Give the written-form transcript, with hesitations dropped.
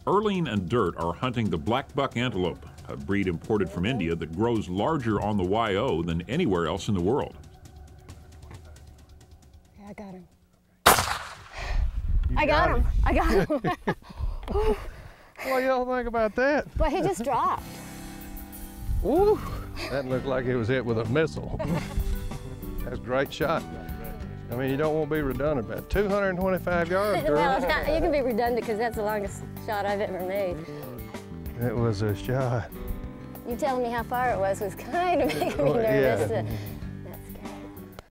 Erling and Dirt are hunting the black buck antelope, a breed imported from India that grows larger on the YO than anywhere else in the world. Okay, I got him. I got him. I got him. What do y'all think about that? Well, he just dropped. Ooh, that looked like it was hit with a missile. That's a great shot. I mean, you don't want to be redundant, but 225 yards, girl. Well, you can be redundant because that's the longest shot I've ever made. It was a shot. You telling me how far it was kind of making me nervous. Yeah.